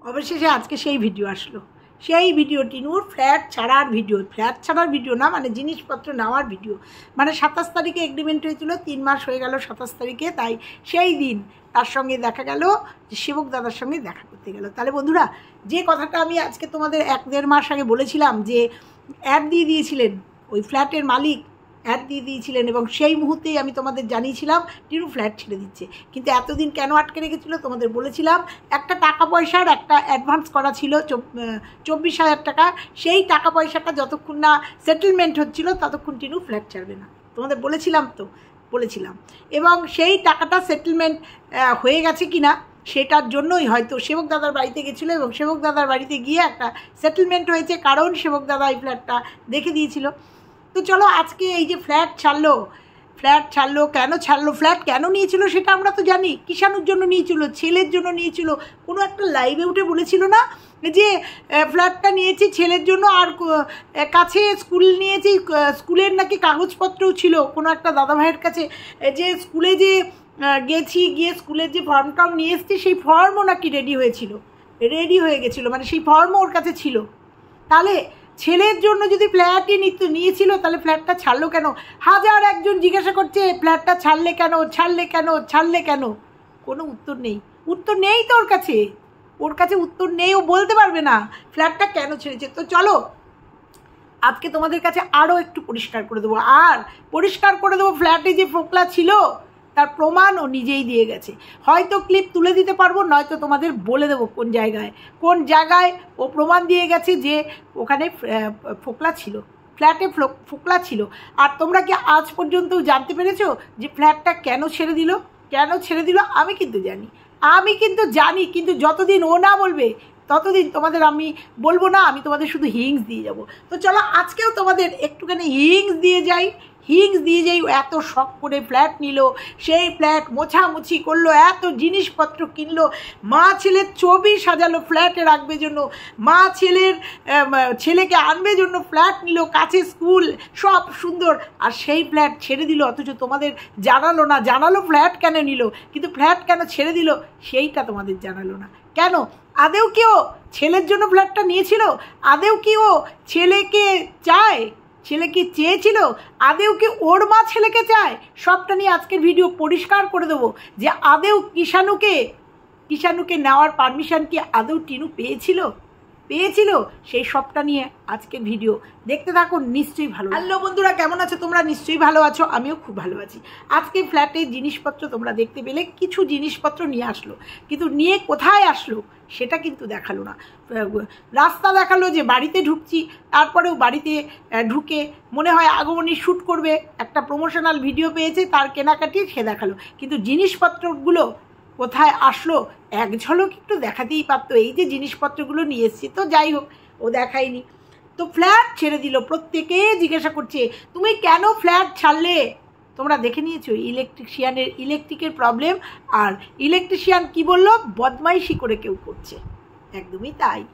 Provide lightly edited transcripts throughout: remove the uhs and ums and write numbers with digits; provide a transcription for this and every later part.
অবশেষে আজকে সেই ভিডিও আসলো, সেই ভিডিও টিনুর ফ্ল্যাট ছাড়ার ভিডিও। ফ্ল্যাট ছাড়ার ভিডিও না, মানে জিনিসপত্র নেওয়ার ভিডিও। মানে 27 তারিখে এগ্রিমেন্ট হয়েছিল, 3 মাস হয়ে গেল 27 তারিখে। তাই সেই দিন তার সঙ্গে দেখা গেল যে সেবক দাদার সঙ্গে দেখা করতে গেল। তাহলে বন্ধুরা, যে কথাটা আমি আজকে তোমাদের 1-1.5 মাস আগে বলেছিলাম যে অ্যাড দিয়ে দিয়েছিলেন ওই ফ্ল্যাটের মালিক, অ্যাড দিয়ে দিয়েছিলেন, এবং সেই মুহূর্তেই আমি তোমাদের জানিয়েছিলাম টিনু ফ্ল্যাট ছেড়ে দিচ্ছে। কিন্তু এতদিন কেন আটকে রেখেছিল তোমাদের বলেছিলাম, একটা টাকা পয়সার একটা অ্যাডভান্স করা ছিল 24,000 টাকা। সেই টাকা পয়সাটা যতক্ষণ না সেটেলমেন্ট হচ্ছিল ততক্ষণ টিনু ফ্ল্যাট ছাড়বে না। তোমাদের বলেছিলাম তো, বলেছিলাম। এবং সেই টাকাটা সেটেলমেন্ট হয়ে গেছে কি না সেটার জন্যই হয়তো সেবক দাদার বাড়িতে গেছিলো, এবং সেবক দাদার বাড়িতে গিয়ে একটা সেটেলমেন্ট হয়েছে, কারণ সেবক দাদা এই ফ্ল্যাটটা দেখে দিয়েছিল। তো চলো আজকে এই যে ফ্ল্যাট ছাড়লো, কেন ছাড়লো, ফ্ল্যাট কেন নিয়েছিল সেটা আমরা তো জানি। কিষাণুর জন্য নিয়েছিল, ছেলের জন্য নিয়েছিল। কোনো একটা লাইভে উঠে বলেছিল না যে ফ্ল্যাটটা নিয়েছি ছেলের জন্য, আর কাছে স্কুল নিয়েছি, স্কুলের নাকি কাগজপত্রও ছিল কোনো একটা দাদাভাইয়ের কাছে, যে স্কুলে যে গেছি, গিয়ে স্কুলের যে ফর্মটাও নিয়ে এসেছি সেই ফর্মও নাকি রেডি হয়ে গেছিলো, মানে সেই ফর্মও ওর কাছে ছিল। তাহলে ছেলের জন্য যদি ফ্ল্যাটই নিয়েছিল তাহলে ফ্ল্যাটটা ছাড়লো কেন? হাজার একজন জিজ্ঞাসা করছে ফ্ল্যাটটা ছাড়লে কেন। কোনো উত্তর নেই তো ওর কাছে উত্তর নেই, ও বলতে পারবে না ফ্ল্যাটটা কেন ছেড়েছে। তো চলো আজকে তোমাদের কাছে আরও একটু পরিষ্কার করে দেবো, ফ্ল্যাটে যে ফোকলা ছিল তার প্রমাণ ও নিজেই দিয়ে গেছে। হয়তো ক্লিপ তুলে দিতে পারবো, নয়তো তোমাদের বলে দেবো কোন জায়গায় ও প্রমাণ দিয়ে গেছে যে ওখানে ফোকলা ছিল, ফ্ল্যাটে ফোকলা ছিল। আর তোমরা কি আজ পর্যন্ত জানতে পেরেছো যে ফ্ল্যাটটা কেন ছেড়ে দিল? আমি কিন্তু জানি, কিন্তু যতদিন ও না বলবে ততদিন তোমাদের আমি বলবো না, আমি তোমাদের শুধু হিংস দিয়ে যাব। তো চলো আজকেও তোমাদের একটুখানি হিংস দিয়ে যাই। এত শখ করে ফ্ল্যাট নিল, সেই ফ্ল্যাট মোছামুছি করলো, এত জিনিসপত্র কিনলো, মা ছেলের ছবি সাজালো ফ্ল্যাটে রাখবে জন্য, মা ছেলেকে আনবে জন্য ফ্ল্যাট নিল, কাছে স্কুল, সব সুন্দর। আর সেই ফ্ল্যাট ছেড়ে দিল, অথচ তোমাদের জানালো ফ্ল্যাট কেন নিল, কিন্তু ফ্ল্যাট কেন ছেড়ে দিল সেইটা তোমাদের জানালো না। কেন? আদেও কি ও ছেলের জন্য ফ্ল্যাটটা নিয়েছিল? আদেও কি ও ছেলেকে চেয়েছিল? আদেও কি ওর মা ছেলেকে চায়? সবটা নিয়ে আজকের ভিডিও পরিষ্কার করে দেবো যে আদেও কিষাণুকে নেওয়ার পারমিশন কি আদেও টিনু পেয়েছিল? সেই সবটা নিয়ে আজকের ভিডিও দেখতে থাকুন, নিশ্চয়ই ভালো। হ্যালো বন্ধুরা, কেমন আছো তোমরা? নিশ্চয়ই ভালো আছো, আমিও খুব ভালো আছি। আজকে ফ্ল্যাটের জিনিসপত্র তোমরা দেখতে পেলে, কিছু জিনিসপত্র নিয়ে আসলো, কিন্তু নিয়ে কোথায় আসলো সেটা কিন্তু দেখালো না। রাস্তা দেখালো যে বাড়িতে ঢুকছি, তারপরেও বাড়িতে ঢুকে মনে হয় আগমনী শ্যুট করবে, একটা প্রমোশনাল ভিডিও পেয়েছে, তার কেনাকাটি সে দেখালো, কিন্তু জিনিসপত্রগুলো কোথায় আসলো এক ঝলক একটু দেখাতেই পারতো। এই যে জিনিসপত্রগুলো নিয়ে এসেছি, তো যাই হোক, ও দেখায়নি। তো ফ্ল্যাট ছেড়ে দিল, প্রত্যেকে জিজ্ঞাসা করছে তুমি কেন ফ্ল্যাট ছাড়লে? তোমরা দেখে নিয়েছো ইলেকট্রিকের প্রবলেম, আর ইলেকট্রিশিয়ান কি বললো? বদমাইশি করে কেউ করছে। একদমই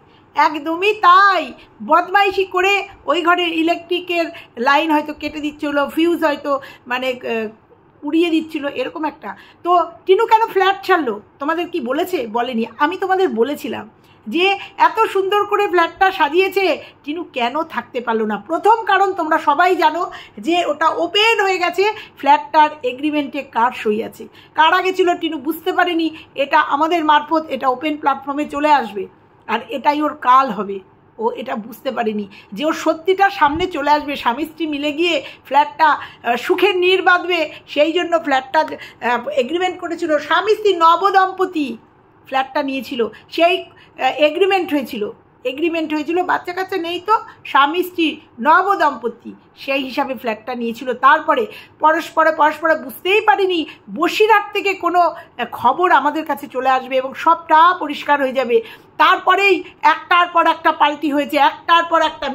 তাই, বদমাইশি করে ওই ঘরের ইলেকট্রিকের লাইন হয়তো কেটে দিচ্ছিল, ফিউজ হয়তো মানে উড়িয়ে দিচ্ছিল, এরকম একটা। তো টিনু কেন ফ্ল্যাট ছাড়লো তোমাদের কি বলেনি? আমি তোমাদের বলেছিলাম যে এত সুন্দর করে ফ্ল্যাটটা সাজিয়েছে, টিনু কেন থাকতে পারলো না? প্রথম কারণ তোমরা সবাই জানো যে ওটা ওপেন হয়ে গেছে, ফ্ল্যাটটার এগ্রিমেন্টে কার সই আছে। কার আগে ছিল টিনু বুঝতে পারেনি, এটা আমাদের মারফত এটা ওপেন প্ল্যাটফর্মে চলে আসবে, আর এটাই ওর কাল হবে। ও এটা বুঝতে পারেনি যে ওর সত্যিটা সামনে চলে আসবে, স্বামী স্ত্রী মিলে গিয়ে ফ্ল্যাটটা সুখের নীড় বাঁধবে, সেই জন্য ফ্ল্যাটটা এগ্রিমেন্ট করেছিল। স্বামী স্ত্রী নবদম্পতি ফ্ল্যাটটা নিয়েছিল, সেই এগ্রিমেন্ট হয়েছিল, বাচ্চা কাচ্চা নেই তো, স্বামী স্ত্রী নবদম্পতি সেই হিসাবে ফ্ল্যাটটা নিয়েছিল। তারপরে পরস্পর বুঝতেই পারিনি বসিরহাট থেকে কোনো খবর আমাদের কাছে চলে আসবে এবং সবটা পরিষ্কার হয়ে যাবে। তারপরেই একটার পর একটা পাল্টি হয়েছে, একটার পর একটা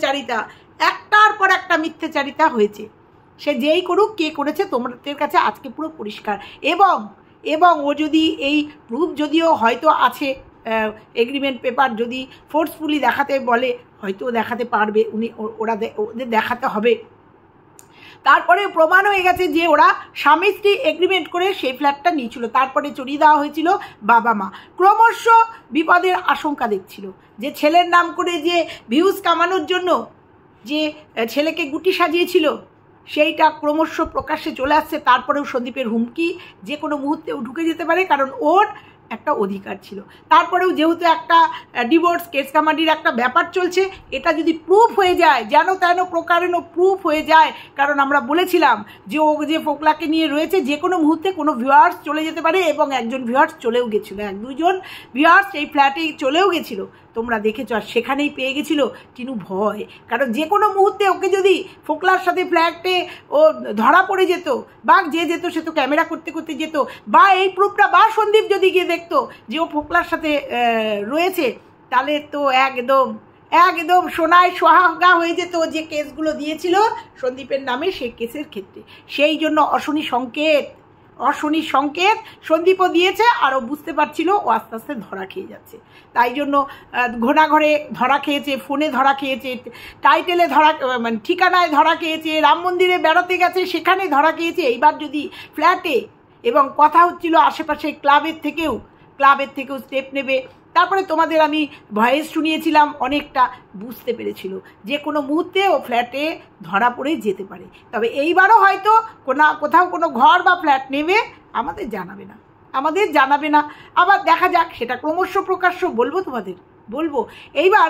মিথ্যাচারিতা হয়েছে। সে যেই করুক, কে করেছে তোমাদের কাছে আজকে পুরো পরিষ্কার। এবং ও যদি এই প্রুফ যদিও হয়তো আছে, এগ্রিমেন্ট পেপার যদি ফোর্সফুলি দেখাতে বলে হয়তো দেখাতে পারবে, ওদের দেখাতে হবে। তারপরে প্রমাণ হয়ে গেছে যে ওরা স্বামী স্ত্রী এগ্রিমেন্ট করে সেই ফ্ল্যাটটা নিয়েছিল, তারপরে চড়িয়ে দেওয়া হয়েছিল বাবা মা। ক্রমশ বিপদের আশঙ্কা দেখছিল যে ছেলের নাম করে যে ভিউজ কামানোর জন্য যে ছেলেকে গুটি সাজিয়েছিল সেইটা ক্রমশ প্রকাশ্যে চলে আসছে। তারপরেও সন্দীপের হুমকি যে কোনো মুহূর্তেও ঢুকে যেতে পারে, কারণ ওর একটা অধিকার ছিল। তারপরেও যেহেতু একটা ডিভোর্স কেস কামাডির একটা ব্যাপার চলছে, এটা যদি প্রুফ হয়ে যায়, যেন তেন প্রকারেণ প্রুফ হয়ে যায়, কারণ আমরা বলেছিলাম যে ও যে ফোকলাকে নিয়ে রয়েছে যে কোনো মুহূর্তে কোনো ভিউয়ার্স চলে যেতে পারে, এবং একজন ভিউয়ার্স চলেও গেছিলো, এক দুজন ভিউয়ার্স এই ফ্ল্যাটে চলেও গেছিলো, তোমরা দেখেছ। আর সেখানেই পেয়ে গেছিল টিনু ভয়, কারণ যে কোনো মুহূর্তে ওকে যদি ফোকলার সাথে ফ্ল্যাটে ও ধরা পড়ে যেত, বা যে যেত সে তো ক্যামেরা করতে করতে যেত, বা এই প্রুফটা বা সন্দীপ যদি গিয়ে দেখতো যে ও ফোকলার সাথে রয়েছে, তাহলে তো একদম একদম সোনায় সোহাগা হয়ে যেত যে কেসগুলো দিয়েছিল সন্দীপের নামে সেই কেসের ক্ষেত্রে। সেই জন্য অশনি সংকেত সন্দীপও দিয়েছে, আরও বুঝতে পারছিল ও আস্তে আস্তে ধরা খেয়ে যাচ্ছে। তাই জন্য ঘোড়াঘরে ধরা খেয়েছে, ফোনে ধরা খেয়েছে, টাইটেলে ধরা, মানে ঠিকানায় ধরা খেয়েছে, রাম মন্দিরে বেড়াতে গেছে সেখানে ধরা খেয়েছে। এইবার যদি ফ্ল্যাটে, এবং কথা হচ্ছিল আশেপাশে ক্লাবের থেকেও স্টেপ নেবে। তারপরে তোমাদের আমি ভয়েস শুনিয়েছিলাম, অনেকটা বুঝতে পেরেছিল যে কোনো মুহূর্তে ও ফ্ল্যাটে ধরা পড়ে যেতে পারে। তবে এইবারও হয়তো কোথাও কোনো ঘর বা ফ্ল্যাট নেবে, আমাদের জানাবে না। আবার দেখা যাক, সেটা ক্রমশ প্রকাশ্য বলবো এইবার।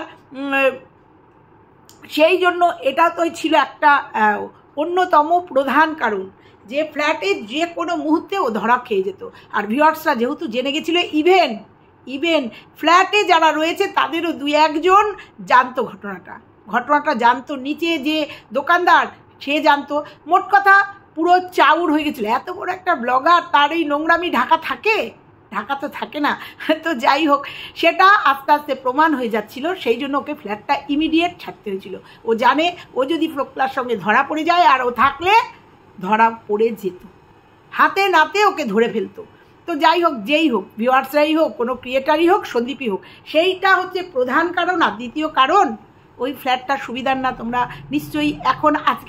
সেই জন্য এটা তো ছিল একটা অন্যতম প্রধান কারণ যে ফ্ল্যাটে যে কোনো মুহূর্তে ও ধরা খেয়ে যেত। আর ভিউয়ার্সরা যেহেতু জেনে গেছিলো, ইভেন ফ্ল্যাটে যারা রয়েছে তাদেরও দুই একজন জানতো ঘটনাটা জানতো, নিচে যে দোকানদার সে জানতো। মোট কথা পুরো চাউর হয়ে গেছিলো। এত বড় একটা ব্লগার, তার এই নোংরামি ঢাকা তো থাকে না। তো যাই হোক, সেটা আস্তে আস্তে প্রমাণ হয়ে যাচ্ছিল। সেই জন্য ওকে ফ্ল্যাটটা ইমিডিয়েট ছাড়তে হয়েছিল। ও জানে ও যদি ফ্লোকলার সঙ্গে ধরা পড়ে যায়, আর ও থাকলে ধরা পড়ে যেত, হাতে নাতে ওকে ধরে ফেলতো। তো যাই হোক, যেই হোক, ভিউয়ার্সরাই হোক, কোনো ক্রিয়েটারই হোক, সন্দীপই হোক, সেইটা হচ্ছে প্রধান কারণ। আর দ্বিতীয় কারণ, ওই ফ্ল্যাটটা সুবিধার না। তোমরা নিশ্চয়ই এখন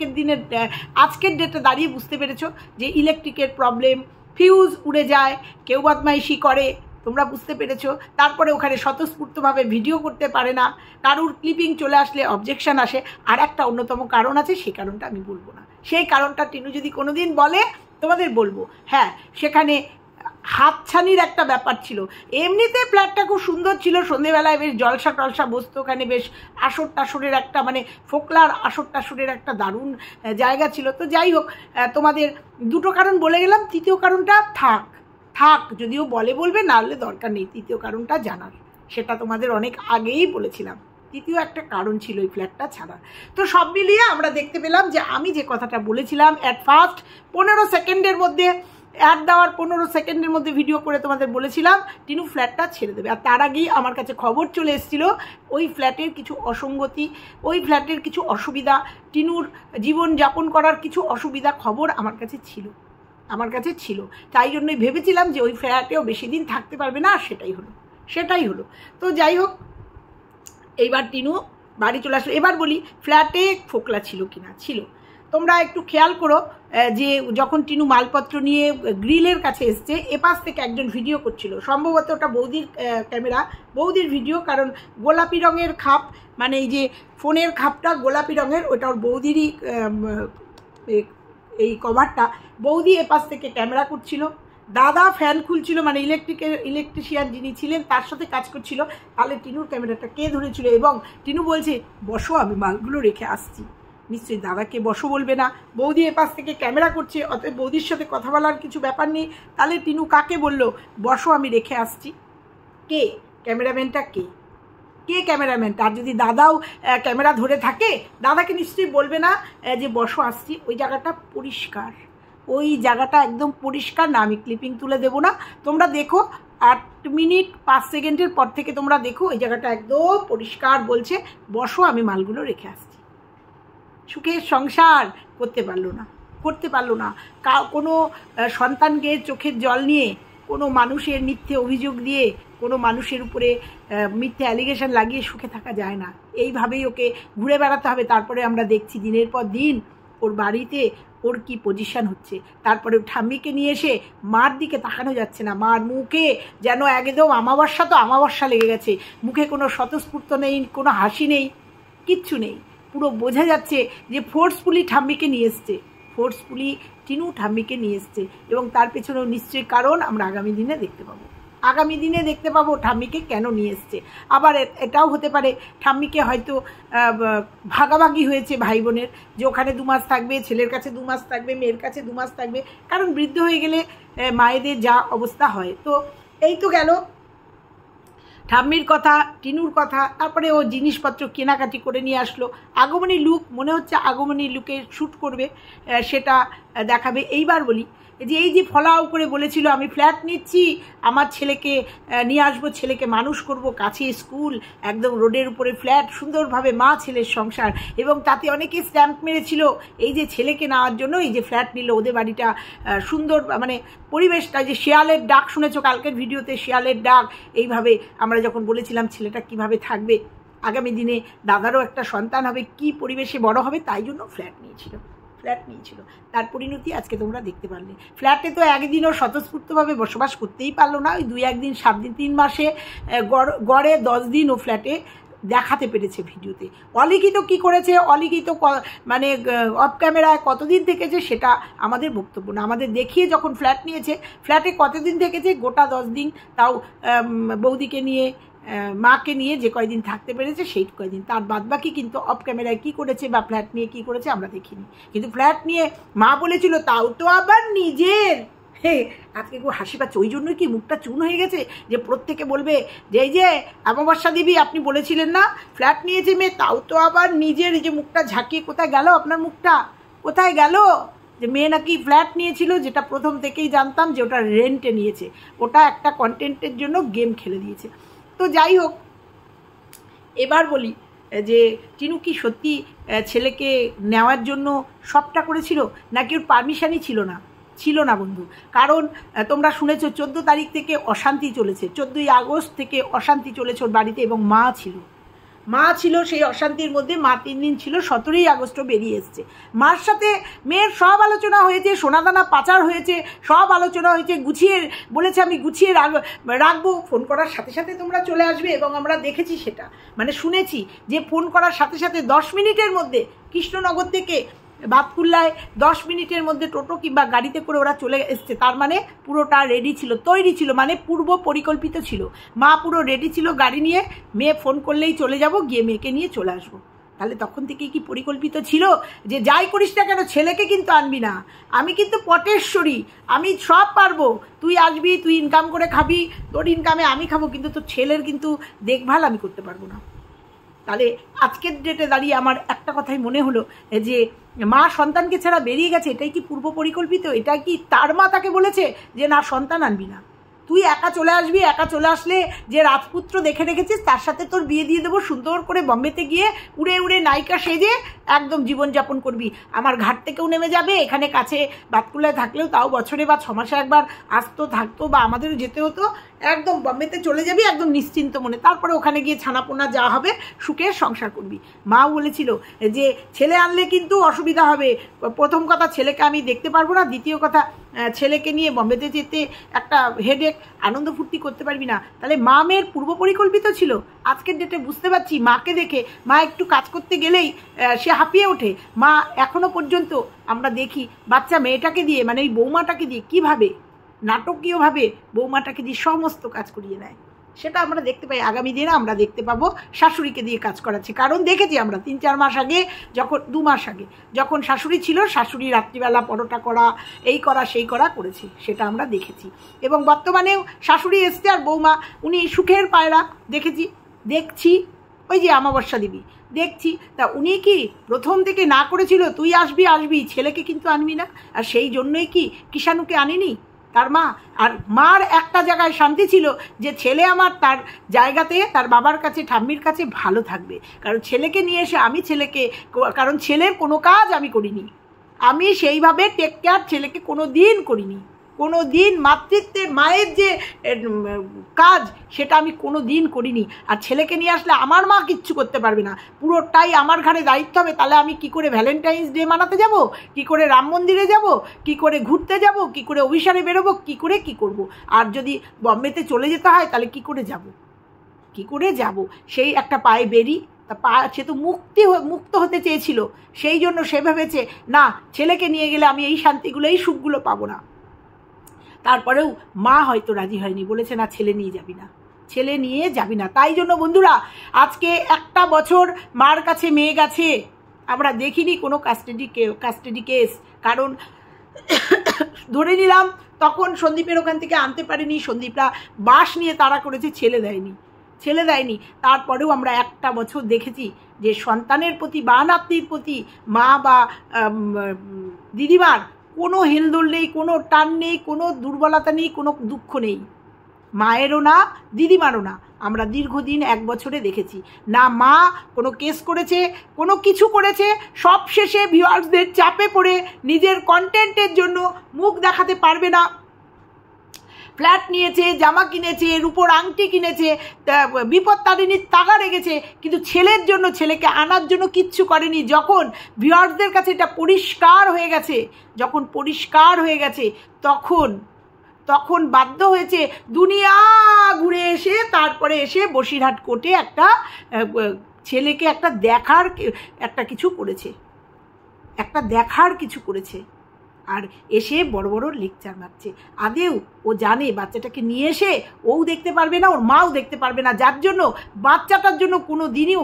আজকের ডেটে দাঁড়িয়ে বুঝতে পেরেছো যে ইলেকট্রিকের প্রবলেম, ফিউজ উড়ে যায়, কেউ বদমাইশি করে, তোমরা বুঝতে পেরেছো। তারপরে ওখানে স্বতঃস্ফূর্তভাবে ভিডিও করতে পারে না, কারুর ক্লিপিং চলে আসলে অবজেকশন আসে। আর একটা অন্যতম কারণ আছে, সেই কারণটা আমি বলবো না। সেই কারণটা টিনু যদি কোনোদিন বলে তোমাদের বলবো। হ্যাঁ, সেখানে হাতছানির একটা ব্যাপার ছিল। এমনিতে ফ্ল্যাটটা খুব সুন্দর ছিল, সন্ধেবেলায় বেশ জলসা টলসা বসতো, ওখানে বেশ আসর টাসরের একটা, মানে ফোকলার আসর টাসরের একটা দারুণ জায়গা ছিল। তো যাই হোক, তোমাদের দুটো কারণ বলে গেলাম, তৃতীয় কারণটা থাক যদিও বলবে, না হলে দরকার নেই তৃতীয় কারণটা জানার, সেটা তোমাদের অনেক আগেই বলেছিলাম। তৃতীয় একটা কারণ ছিল এই ফ্ল্যাটটা ছাড়া। তো সব মিলিয়ে আমরা দেখতে পেলাম যে আমি যে কথাটা বলেছিলাম অ্যাট ফার্স্ট 15 সেকেন্ডের মধ্যে, অ্যাড দেওয়ার 15 সেকেন্ডের মধ্যে ভিডিও করে তোমাদের বলেছিলাম টিনু ফ্ল্যাটটা ছেড়ে দেবে। আর তার আগেই আমার কাছে খবর চলে এসেছিল ওই ফ্ল্যাটের কিছু অসঙ্গতি, ওই ফ্ল্যাটের কিছু অসুবিধা, টিনুর জীবন যাপন করার কিছু অসুবিধা খবর আমার কাছে ছিল। তাই জন্যই ভেবেছিলাম যে ওই ফ্ল্যাটেও বেশি দিন থাকতে পারবে না। আর সেটাই হলো। তো যাই হোক, এইবার টিনু বাড়ি চলে আসলো। এবার বলি, ফ্ল্যাটে ফোকলা ছিল কিনা? ছিল। তোমরা একটু খেয়াল করো যে যখন টিনু মালপত্র নিয়ে গ্রিলের কাছে এসছে, এপাশ থেকে একজন ভিডিও করছিল, সম্ভবত ওটা বৌদির ক্যামেরা, বৌদির ভিডিও, কারণ গোলাপি রঙের খাপ, মানে এই যে ফোনের খাপটা গোলাপি রঙের, ওটা ওর বৌদিরই, এই কভারটা বৌদি এপাশ থেকে ক্যামেরা করছিল। দাদা ফ্যান খুলছিল, মানে ইলেকট্রিশিয়ান যিনি ছিলেন তার সাথে কাজ করছিল। তাহলে টিনুর ক্যামেরাটা কে ধরেছিল? এবং টিনু বলছে, বসো আমি মালগুলো রেখে আসছি। নিশ্চয়ই দাদাকে বসো বলবে না, বৌদি এপাশ থেকে ক্যামেরা করছে, অতএব বৌদির সাথে কথা বলার কিছু ব্যাপার নেই। তাহলে টিনু কাকে বলল বসো আমি রেখে আসছি? কে ক্যামেরাম্যানটা? কে ক্যামেরাম্যানটা? আর যদি দাদাও ক্যামেরা ধরে থাকে, দাদাকে নিশ্চয়ই বলবে না যে বসো আসছি। ওই জায়গাটা পরিষ্কার, ওই জায়গাটা একদম পরিষ্কার না। আমি ক্লিপিং তুলে দেবো না, তোমরা দেখো। 8 মিনিট 5 সেকেন্ডের পর থেকে তোমরা দেখো, ওই জায়গাটা একদম পরিষ্কার বলছে বসো আমি মালগুলো রেখে আসছি। সুখের সংসার করতে পারলো না। কোনো সন্তানকে চোখের জল নিয়ে, কোনো মানুষের মিথ্যে অভিযোগ দিয়ে, কোনো মানুষের উপরে মিথ্যে অ্যালিগেশন লাগিয়ে সুখে থাকা যায় না। এইভাবেই ওকে ঘুরে বেড়াতে হবে। তারপরে আমরা দেখছি দিনের পর দিন ওর বাড়িতে ওর কি পজিশন হচ্ছে। তারপরে ঠাম্মিকে নিয়ে এসে মার দিকে তাকানো যাচ্ছে না, মার মুখে যেন একদম অমাবস্যা তো অমাবস্যা লেগে গেছে, মুখে কোনো স্বতঃস্ফূর্ত নেই, কোনো হাসি নেই, কিচ্ছু নেই। পুরো বোঝা যাচ্ছে যে ফোর্সফুলি ঠাম্মিকে নিয়ে এসছে, ফোর্সফুলি টিনু ঠাম্মিকে নিয়ে এসছে। এবং তার পেছনেও নিশ্চয়ই কারণ আমরা আগামী দিনে দেখতে পাবো, আগামী দিনে দেখতে পাবো ঠাম্মিকে কেন নিয়ে এসছে। আবার এটাও হতে পারে ঠাম্মিকে হয়তো ভাগাভাগি হয়েছে ভাই বোনের, যে ওখানে 2 মাস থাকবে, ছেলের কাছে 2 মাস থাকবে, মেয়ের কাছে 2 মাস থাকবে, কারণ বৃদ্ধ হয়ে গেলে মায়েদের যা অবস্থা হয়। তো এই তো গেল ঠাম্মির কথা, টিনুর কথা। তারপরে ও জিনিসপত্র কেনাকাটি করে নিয়ে আসলো, আগমনী লুক, মনে হচ্ছে আগমনী লুকে শ্যুট করবে, সেটা দেখাবে। এইবার বলি যে এই যে ফলাও করে বলেছিল আমি ফ্ল্যাট নিচ্ছি, আমার ছেলেকে নিয়ে আসবো, ছেলেকে মানুষ করব, কাছে স্কুল, একদম রোডের উপরে ফ্ল্যাট, সুন্দরভাবে মা ছেলের সংসার, এবং তাতে অনেকে স্ট্যাম্প মেরেছিল এই যে ছেলেকে নেওয়ার জন্য, এই যে ফ্ল্যাট নিল, ওদের বাড়িটা সুন্দর, মানে পরিবেশটা, যে শিয়ালের ডাক শুনেছো কালকের ভিডিওতে, শিয়ালের ডাক, এইভাবে আমরা যখন বলেছিলাম ছেলেটা কিভাবে থাকবে, আগামী দিনে দাদারও একটা সন্তান হবে, কি পরিবেশে বড় হবে, তাই জন্য ফ্ল্যাট নিয়েছিল। তার পরিণতি আজকে তোমরা দেখতে পারলে। ফ্ল্যাটে তো একদিনও স্বতঃস্ফূর্তভাবে বসবাস করতেই পারলো না, ওই 2-1 দিন, 7 দিন, 3 মাসে গড়ে 10 দিন ও ফ্ল্যাটে দেখাতে পেরেছে ভিডিওতে। অলিখিত কি করেছে, অলিখিত মানে অফ ক্যামেরায় কতদিন থেকেছে সেটা আমাদের বক্তব্য না, আমাদের দেখিয়ে যখন ফ্ল্যাট নিয়েছে, ফ্ল্যাটে কতদিন থেকেছে, গোটা 10 দিন, তাও বৌদিকে নিয়ে, মাকে নিয়ে যে কয়দিন থাকতে পেরেছে সেই কয়দিন, তার বাদবাকি কিন্তু অফ ক্যামেরায় কী করেছে বা ফ্ল্যাট নিয়ে কী করেছে আমরা দেখিনি। কিন্তু ফ্ল্যাট নিয়ে মা বলেছিল তাও তো আবার নিজের, আজকে খুব হাসি পাচ্ছে, ওই জন্যই কি মুখটা চুন হয়ে গেছে, যে প্রত্যেকে বলবে যে এই যে অমাবস্যা দেবী আপনি বলেছিলেন না ফ্ল্যাট নিয়েছে মেয়ে, তাও তো আবার নিজের, এই যে মুখটা ঝাঁকিয়ে, কোথায় গেল আপনার মুখটা, কোথায় গেল, যে মেয়ে নাকি ফ্ল্যাট নিয়েছিল, যেটা প্রথম থেকেই জানতাম যে ওটা রেন্টে নিয়েছে, ওটা একটা কন্টেন্টের জন্য গেম খেলে দিয়েছে। তো যাই হোক, এবার বলি যে টিনু কি সত্যি ছেলেকে নেওয়ার জন্য সবটা করেছিল, নাকি ওর পারমিশনই ছিল না বন্ধু। কারণ তোমরা শুনেছো 14 তারিখ থেকে অশান্তি চলেছে, 14ই আগস্ট থেকে অশান্তি চলেছে ওর বাড়িতে, এবং মা ছিল সেই অশান্তির মধ্যে, মা 3 দিন ছিল, 17ই আগস্টও বেরিয়ে এসছে। মার সাথে মেয়ের সব আলোচনা হয়েছে, সোনাদানা পাচার হয়েছে, সব আলোচনা হয়েছে, গুছিয়ে বলেছে আমি গুছিয়ে রাখবো, ফোন করার সাথে সাথে তোমরা চলে আসবে, এবং আমরা দেখেছি সেটা, মানে শুনেছি যে ফোন করার সাথে সাথে 10 মিনিটের মধ্যে কৃষ্ণনগর থেকে বাতকুল্লায় 10 মিনিটের মধ্যে টোটো কিংবা গাড়িতে করে ওরা চলে এসছে। তার মানে পুরোটা রেডি ছিল, তৈরি ছিল, মানে পূর্ব পরিকল্পিত ছিল। মা পুরো রেডি ছিল গাড়ি নিয়ে, মেয়ে ফোন করলেই চলে যাব, গিয়ে মেয়েকে নিয়ে চলে আসবো। তাহলে তখন থেকেই কি পরিকল্পিত ছিল যে যাই করিস না কেন ছেলেকে কিন্তু আনবি না, আমি কিন্তু পটেশ্বরী, আমি সব পারবো, তুই আসবি, তুই ইনকাম করে খাবি, তোর ইনকামে আমি খাবো, কিন্তু তোর ছেলের কিন্তু দেখভাল আমি করতে পারবো না। তাহলে আজকের ডেটে দাঁড়িয়ে আমার একটা কথাই মনে হলো যে মা সন্তানকে ছাড়া বেরিয়ে গেছে, এটাই কি পূর্ব পরিকল্পিত? এটা কি তার মা তাকে বলেছে যে না সন্তান আনবি না, তুই একা চলে আসবি, একা চলে আসলে যে রাজপুত্র দেখে রেখেছিস তার সাথে তোর বিয়ে দিয়ে দেবো, সুন্দর করে বম্বেতে গিয়ে উড়ে উড়ে নায়িকা সেজে একদম জীবনযাপন করবি, আমার ঘাট থেকেও নেমে যাবে, এখানে কাছে বাতকুল্লায় থাকলেও তাও বছরে বা 6 মাসে একবার আসতো থাকতো, বা আমাদেরও যেতে হতো, একদম বম্বেতে চলে যাবি একদম নিশ্চিন্ত মনে, তারপরে ওখানে গিয়ে ছানাপোনা যা হবে সুখের সংসার করবি। মাও বলেছিল যে ছেলে আনলে কিন্তু অসুবিধা হবে, প্রথম কথা ছেলেকে আমি দেখতে পারবো না, দ্বিতীয় কথা ছেলেকে নিয়ে বম্বেতে যেতে একটা হেডেক, আনন্দ ফুর্তি করতে পারবি না। তাহলে মা মেয়ের পূর্ব পরিকল্পিত ছিল। আজকের ডেটে বুঝতে পারছি মাকে দেখে, মা একটু কাজ করতে গেলেই সে হাঁপিয়ে ওঠে। মা এখনো পর্যন্ত আমরা দেখি বাচ্চা মেয়েটাকে দিয়ে, মানে ওই বৌমাটাকে দিয়ে কীভাবে নাটকীয়ভাবে বৌমাটাকে দিয়ে সমস্ত কাজ করিয়ে নেয়, সেটা আমরা দেখতে পাই। আগামী দিনে আমরা দেখতে পাবো শাশুড়িকে দিয়ে কাজ করাচ্ছে, কারণ দেখেছি আমরা 3-4 মাস আগে, যখন 2 মাস আগে যখন শাশুড়ি ছিল, শাশুড়ি রাত্রিবেলা পরোটা করা, এই করা সেই করা করেছে, সেটা আমরা দেখেছি। এবং বর্তমানেও শাশুড়ি এসছে আর বৌমা উনি সুখের পায়রা দেখছি, ওই যে অমাবস্যা দেবী দেখছি, তা উনি কি প্রথম থেকে না করেছিল তুই আসবি ছেলেকে কিন্তু আনবি না, আর সেই জন্যই কি কিষাণুকে আনেনি তার মা। আর মার একটা জায়গায় শান্তি ছিল যে ছেলে আমার তার জায়গাতে, তার বাবার কাছে, ঠাম্মির কাছে ভালো থাকবে, কারণ ছেলেকে নিয়ে এসে আমি কারণ ছেলের কোনো কাজ আমি করিনি, আমি সেইভাবে টেক কেয়ার ছেলেকে কোনো দিন করিনি, কোনো দিন মাতৃত্বের মায়ের যে কাজ সেটা আমি কোনো দিন করিনি। আর ছেলেকে নিয়ে আসলে আমার মা কিচ্ছু করতে পারবে না, পুরোটাই আমার ঘাড়ে দায়িত্ব হবে। তাহলে আমি কি করে ভ্যালেন্টাইন্স ডে মানাতে যাব, কি করে রাম মন্দিরে যাব, কি করে ঘুরতে যাব, কি করে অভিসারে বেরোবো, কি করে কি করব। আর যদি বম্বেতে চলে যেতে হয় তাহলে কি করে যাব, কি করে যাব। সেই একটা পায়ে বেরি, তা সে তো মুক্ত হতে চেয়েছিল, সেই জন্য সে ভেবেছে না ছেলেকে নিয়ে গেলে আমি এই শান্তিগুলো এই সুখগুলো পাবো না। তারপরেও মা হয়তো রাজি হয়নি, বলেছে না ছেলে নিয়ে যাবি না, ছেলে নিয়ে যাবি না। তাই জন্য বন্ধুরা আজকে একটা বছর মার কাছে মেয়ে গেছে, আমরা দেখিনি কোনো কাস্টাডি কেস, কারণ ধরে নিলাম তখন সন্দীপের ওখান থেকে আনতে পারেনি, সন্দীপরা বাস নিয়ে তাড়া করেছে, ছেলে দেয়নি। তারপরেও আমরা একটা বছর দেখেছি যে সন্তানের প্রতি বা নাতির প্রতি মা বা দিদিমার কোনো হেলদোল নেই, কোনো টান নেই, কোনো দুর্বলতা নেই, কোনো দুঃখ নেই, মায়েরও না দিদিমারও না। আমরা দীর্ঘদিন এক বছরে দেখেছি না মা কোনো কেস করেছে, কোনো কিছু করেছে, সব শেষে ভিউয়ার্সদের চাপে পড়ে নিজের কন্টেন্টের জন্য মুখ দেখাতে পারবে না, ফ্ল্যাট নিয়েছে, জামা কিনেছে, রূপোর আংটি কিনেছে, বিপত্তারিণীর তাগা রেখেছে, কিন্তু ছেলের জন্য, ছেলেকে আনার জন্য কিচ্ছু করেনি। যখন ভিউয়ার্সদের কাছে এটা পরিষ্কার হয়ে গেছে তখন বাধ্য হয়েছে দুনিয়া ঘুরে এসে তারপরে এসে বসিরহাট কোর্টে একটা ছেলেকে একটা দেখার কিছু করেছে, আর এসে বড় বড় লেকচার মারছে। আদেও ও জানে বাচ্চাটাকে নিয়ে এসে ও দেখতে পারবে না, ওর মাও দেখতে পারবে না, যার জন্য বাচ্চাটার জন্য কোনো দিনই ও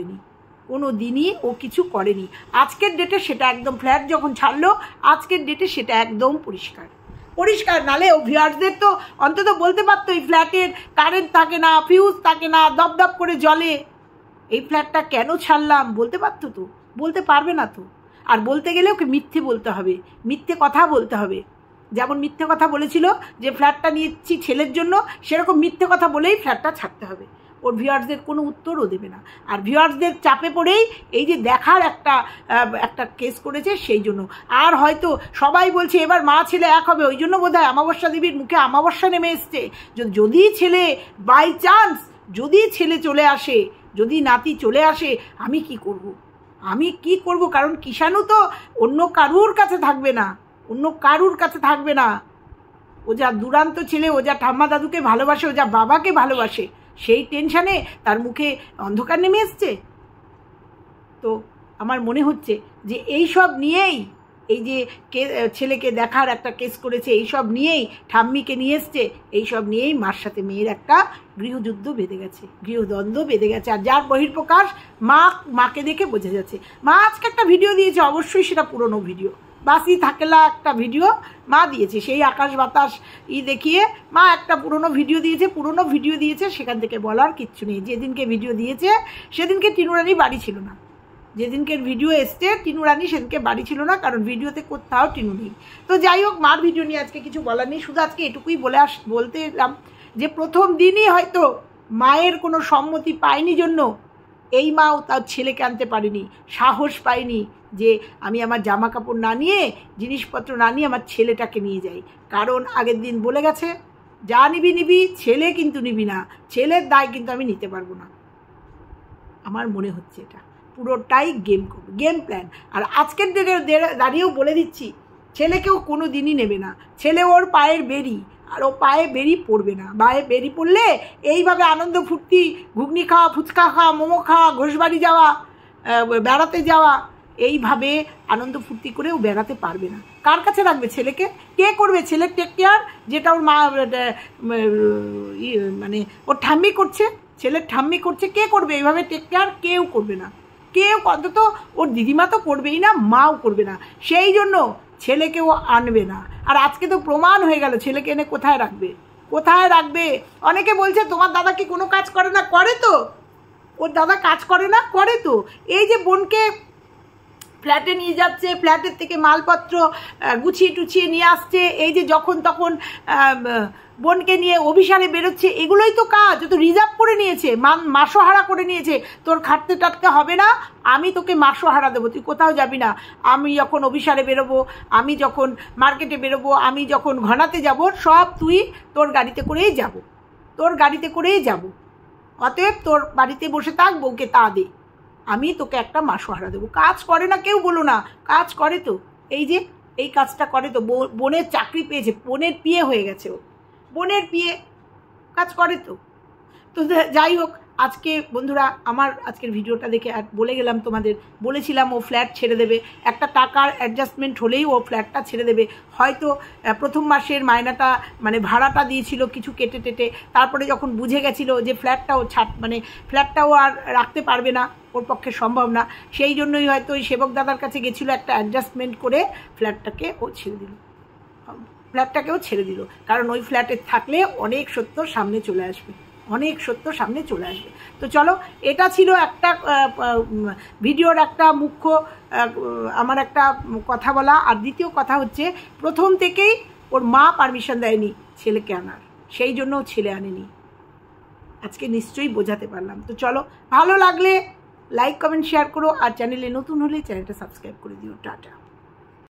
কিছু করেনি। আজকের ডেটে সেটা একদম, ফ্ল্যাট যখন ছাড়লো আজকের ডেটে সেটা একদম পরিষ্কার। নালে ও ভিউয়ার্সদের তো অন্তত বলতে পারতো এই ফ্ল্যাটের কারেন্ট থাকে না, ফিউজ থাকে না, দপদপ করে জ্বলে, এই ফ্ল্যাটটা কেন ছাড়লাম বলতে পারতো তো, বলতে পারবে না তো। আর বলতে গেলে ওকে মিথ্যে কথা বলতে হবে। যেমন মিথ্যে কথা বলেছিল যে ফ্ল্যাটটা নিয়েছি ছেলের জন্য, সেরকম মিথ্যে কথা বলেই ফ্ল্যাটটা ছাড়তে হবে। ওর ভিউয়ার্সদের কোনো উত্তরও দেবে না। আর ভিউয়ার্সদের চাপে পড়েই এই যে দেখার একটা কেস করেছে, সেই জন্য। আর হয়তো সবাই বলছে এবার মা ছেলে এক হবে, ওই জন্য বোধহয় অমাবস্যা দেবীর মুখে অমাবস্যা নেমে এসছে। যদি ছেলে বাই চান্স যদি ছেলে চলে আসে, যদি নাতি চলে আসে, আমি কি করব? কারণ কিষাণু তো অন্য কারুর কাছে থাকবে না, ও যা দুরান্ত ছেলে, ও যা ঠাম্মা দাদুকে ভালোবাসে, ও যা বাবাকে ভালোবাসে, সেই টেনশানে তার মুখে অন্ধকার নেমে এসছে। তো আমার মনে হচ্ছে যে এই সব নিয়েই, এই যে ছেলেকে দেখার একটা কেস করেছে, এই সব নিয়েই ঠাম্মিকে নিয়ে এসছে, এই সব নিয়েই মার সাথে মেয়ের একটা গৃহদ্বন্দ্ব বেঁধে গেছে। আর যার বহিঃপ্রকাশ মাকে দেখে বোঝা যাচ্ছে। মা আজকে একটা ভিডিও দিয়েছে, অবশ্যই সেটা পুরনো ভিডিও, বাসি থাকেলা একটা ভিডিও মা দিয়েছে, সেই আকাশ বাতাস দেখিয়ে মা একটা পুরনো ভিডিও দিয়েছে। সেখান থেকে বলার কিচ্ছু নেই। যেদিনকে ভিডিও দিয়েছে সেদিনকে টিনুরানি বাড়ি ছিল না, যেদিনকে ভিডিও এসছে টিনুরানি সেদিনকে বাড়ি ছিল না, কারণ ভিডিওতে কোথাও টিনু নেই। তো যাই হোক, মার ভিডিও নিয়ে আজকে কিছু বলার নেই, শুধু আজকে এটুকুই বলতে এলাম যে প্রথম দিনই হয়তো মায়ের কোনো সম্মতি পায়নি জন্য এই মাও তার ছেলেকে আনতে পারেনি, সাহস পায়নি যে আমি আমার জামা কাপড় না নিয়ে, জিনিসপত্র না নিয়ে আমার ছেলেটাকে নিয়ে যাই। কারণ আগের দিন বলে গেছে, যা নিবি, ছেলে কিন্তু নিবি না, ছেলের দায় কিন্তু আমি নিতে পারবো না। আমার মনে হচ্ছে এটা পুরোটাই গেম প্ল্যান। আর আজকের দিনে দাঁড়িয়েও বলে দিচ্ছি, ছেলেকেও কোনো দিনই নেবে না। ছেলে ওর পায়ের বেরি, আর ও পায়ে বেরি পড়বে না। পায়ে বেরি পড়লে এইভাবে আনন্দ ফুর্তি, ঘুগনি খাওয়া, ফুচকা খাওয়া, মোমো খাওয়া, ঘোষবাড়ি যাওয়া, বেড়াতে যাওয়া, এইভাবে আনন্দ ফুর্তি করে ও বেড়াতে পারবে না। কার কাছে রাখবে ছেলেকে? কে করবে ছেলের টেক কেয়ার? যেটা ওর মা মানে ওর ঠাম্মি করছে, ছেলের ঠাম্মি করছে, কে করবে এইভাবে টেক কেয়ার? কেউ করবে না, কেউ, অন্তত ওর দিদিমা তো করবেই না, মাও করবে না। সেই জন্য ছেলেকেও আনবে না। আর আজকে তো প্রমাণ হয়ে গেল, ছেলেকে এনে কোথায় রাখবে? অনেকে বলছে তোমার দাদা কি কোনো কাজ করে না? করে তো, ওর দাদা কাজ করে না? করে তো। এই যে বোনকে ফ্ল্যাটে নিয়ে যাচ্ছে, ফ্ল্যাটের থেকে মালপত্র গুছিয়ে টুছিয়ে নিয়ে আসছে, এই যে যখন তখন বোনকে নিয়ে অভিসারে বেরোচ্ছে, এগুলোই তো কাজ। তো রিজার্ভ করে নিয়েছে, মাসোহারা করে নিয়েছে, তোর খাটতে টাটতে হবে না, আমি তোকে মাসোহারা দেবো, তুই কোথাও যাবি না। আমি যখন অভিসারে বেরোবো, আমি যখন মার্কেটে বেরোবো, আমি যখন ঘনাতে যাব, সব তুই তোর গাড়িতে করেই যাব, তোর গাড়িতে করেই যাব। অতএব তোর বাড়িতে বসে থাক, বউকে তা দে, আমি তোকে একটা মাসোহারা দেবো। কাজ করে না কেউ বলো না, কাজ করে তো, এই যে এই কাজটা করে তো। বোনের চাকরি পেয়েছে, বোনের বিয়ে হয়ে গেছে, ও বোনের বিয়ে, কাজ করে তো। তো যাই হোক, আজকে বন্ধুরা আমার আজকের ভিডিওটা দেখে আর বলে গেলাম তোমাদের, বলেছিলাম ও ফ্ল্যাট ছেড়ে দেবে, একটা টাকার অ্যাডজাস্টমেন্ট হলেই ও ফ্ল্যাটটা ছেড়ে দেবে। হয়তো প্রথম মাসের মায়নাটা মানে ভাড়াটা দিয়েছিল কিছু কেটে টেটে, তারপরে যখন বুঝে গেছিলো যে ফ্ল্যাটটাও ফ্ল্যাটটাও আর রাখতে পারবে না, ওর পক্ষে সম্ভব না, সেই জন্যই হয়তো ওই সেবক দাদার কাছে গেছিলো, একটা অ্যাডজাস্টমেন্ট করে ফ্ল্যাটটাকেও ছেড়ে দিল। কারণ ওই ফ্ল্যাটে থাকলে অনেক সত্য সামনে চলে আসবে, অনেক সত্য সামনে চলে আসবে। তো চলো, এটা ছিল একটা ভিডিওর একটা মুখ্য আমার একটা কথা বলা। আর দ্বিতীয় কথা হচ্ছে, প্রথম থেকেই ওর মা পারমিশন দেয়নি ছেলেকে আনার, সেই জন্য ও ছেলে আনেনি। আজকে নিশ্চয়ই বোঝাতে পারলাম। তো চলো, ভালো লাগলে লাইক কমেন্ট শেয়ার করো, আর চ্যানেলে নতুন হলে চ্যানেলটা সাবস্ক্রাইব করে দিও। টাটা।